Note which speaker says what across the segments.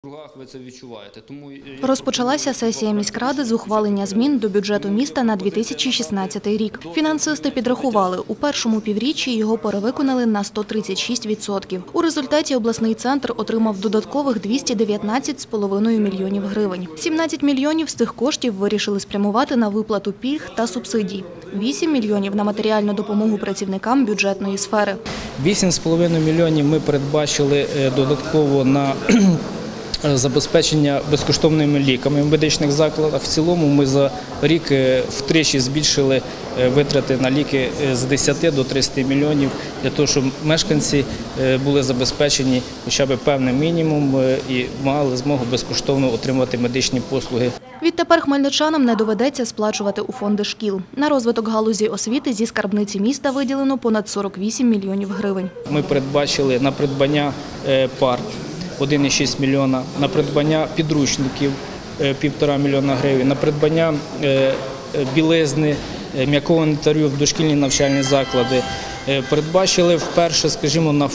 Speaker 1: Ви це відчуваєте.
Speaker 2: Розпочалася сесія міськради з ухвалення змін до бюджету міста на 2016 рік. Фінансисти підрахували, у першому півріччі його перевиконали на 136%. У результаті обласний центр отримав додаткових 219,5 мільйонів гривень. 17 мільйонів з цих коштів вирішили спрямувати на виплату пільг та субсидій. 8 мільйонів – на матеріальну допомогу працівникам бюджетної сфери.
Speaker 3: 8,5 мільйонів ми передбачили додатково на забезпечення безкоштовними ліками в медичних закладах. В цілому ми за рік втричі збільшили витрати на ліки з 10 до 30 мільйонів для того, щоб мешканці були забезпечені хоча б певним мінімумом і мали змогу безкоштовно отримувати медичні послуги.
Speaker 2: Відтепер хмельничанам не доведеться сплачувати у фонди шкіл. На розвиток галузі освіти зі скарбниці міста виділено понад 48 мільйонів гривень.
Speaker 3: Ми передбачили на придбання парт 1,6 мільйона, на придбання підручників 1,5 мільйона гривень, на придбання білизни, м'якого інвентарю в дошкільні навчальні заклади. Передбачили вперше, скажімо, на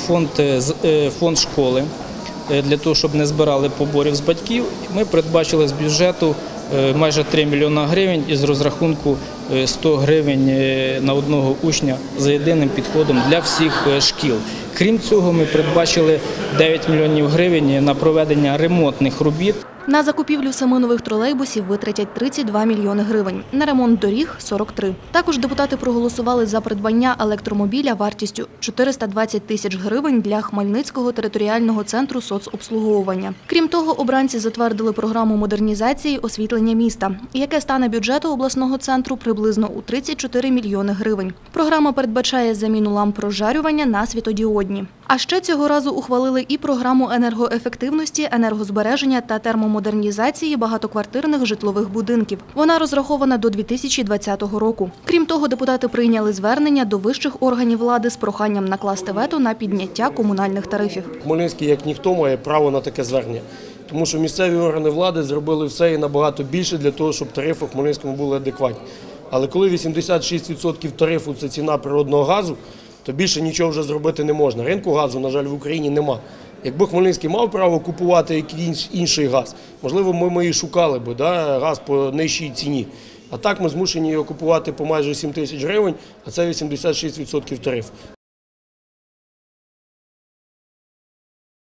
Speaker 3: фонд школи, для того, щоб не збирали поборів з батьків. Ми передбачили з бюджету майже 3 мільйона гривень із розрахунку 100 гривень на одного учня за єдиним підходом для всіх шкіл. Крім цього, ми передбачили 9 мільйонів гривень на проведення ремонтних робіт.
Speaker 2: На закупівлю 7 нових тролейбусів витратять 32 мільйони гривень, на ремонт доріг – 43. Також депутати проголосували за придбання електромобіля вартістю 420 тисяч гривень для Хмельницького територіального центру соцобслуговування. Крім того, обранці затвердили програму модернізації освітлення міста, яке стане бюджету обласного центру приблизно у 34 мільйони гривень. Програма передбачає заміну ламп розжарювання на світодіодні. А ще цього разу ухвалили і програму енергоефективності, енергозбереження та термомодернізації багатоквартирних житлових будинків. Вона розрахована до 2020 року. Крім того, депутати прийняли звернення до вищих органів влади з проханням накласти вето на підняття комунальних тарифів.
Speaker 4: Хмельницький, як ніхто, має право на таке звернення. Тому що місцеві органи влади зробили все і набагато більше для того, щоб тарифи в Хмельницькому були адекватні. Але коли 86% тарифу – це ціна природного газу, то більше нічого вже зробити не можна. Ринку газу, на жаль, в Україні нема. Якби Хмельницький мав право купувати якийсь інший газ, можливо, ми і шукали б газ по нижчій ціні. А так ми змушені його купувати по майже 7 тисяч гривень, а це 86% тарифу.